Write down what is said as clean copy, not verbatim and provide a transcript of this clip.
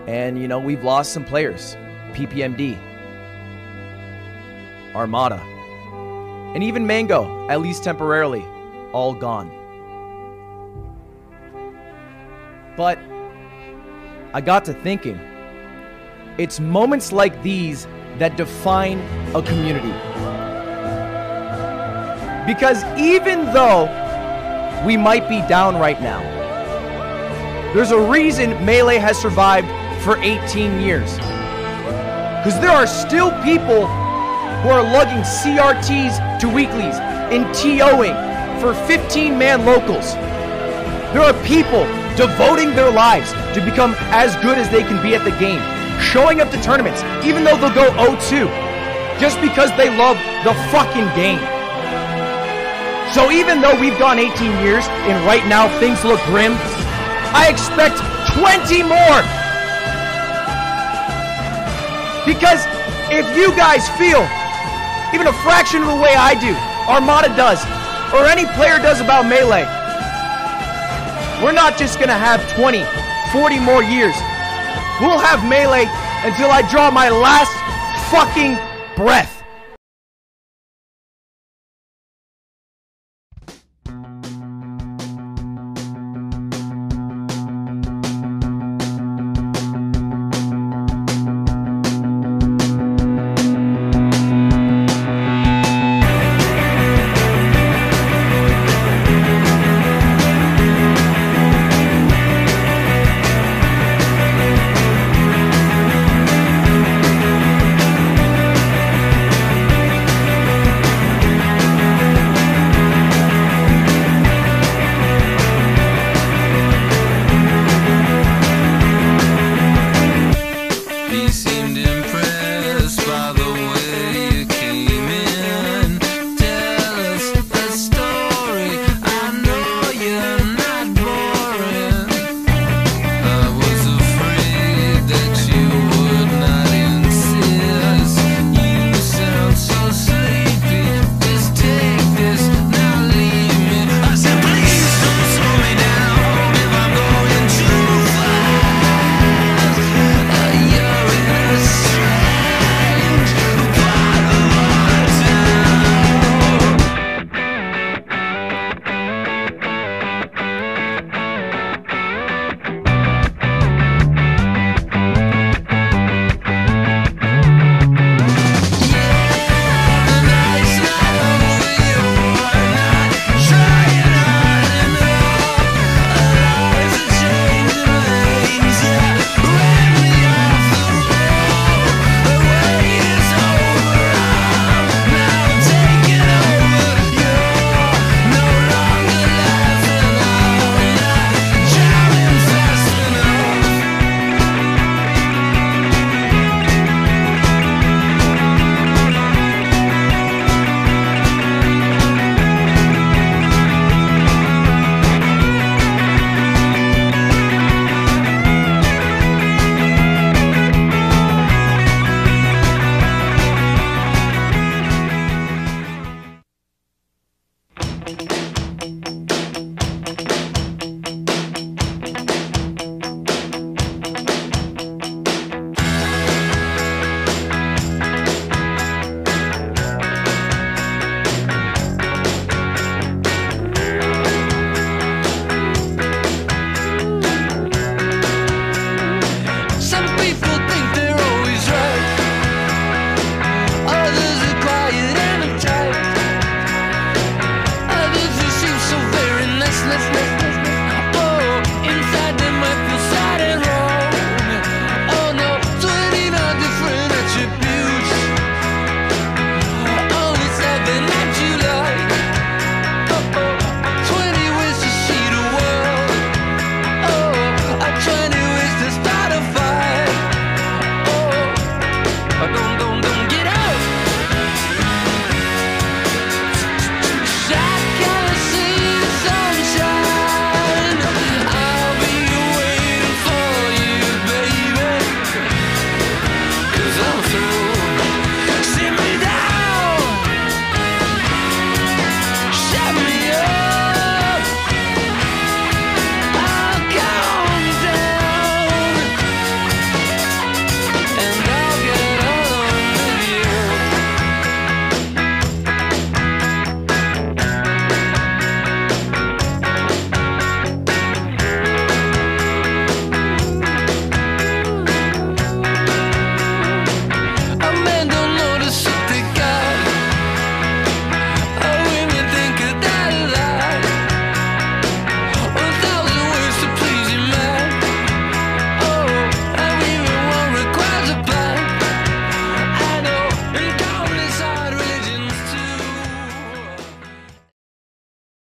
And, you know, we've lost some players. PPMD, Armada, and even Mango, at least temporarily, all gone. But I got to thinking, it's moments like these that define a community. Because even though we might be down right now, there's a reason Melee has survived for 18 years. Because there are still people who are lugging CRTs to weeklies and TOing for 15-man locals. There are people devoting their lives to become as good as they can be at the game, showing up to tournaments, even though they'll go 0-2, just because they love the fucking game. So even though we've gone 18 years and right now things look grim, I expect 20 more. Because if you guys feel even a fraction of the way I do, Armada does, or any player does about Melee, we're not just going to have 20, 40 more years. We'll have Melee until I draw my last fucking breath.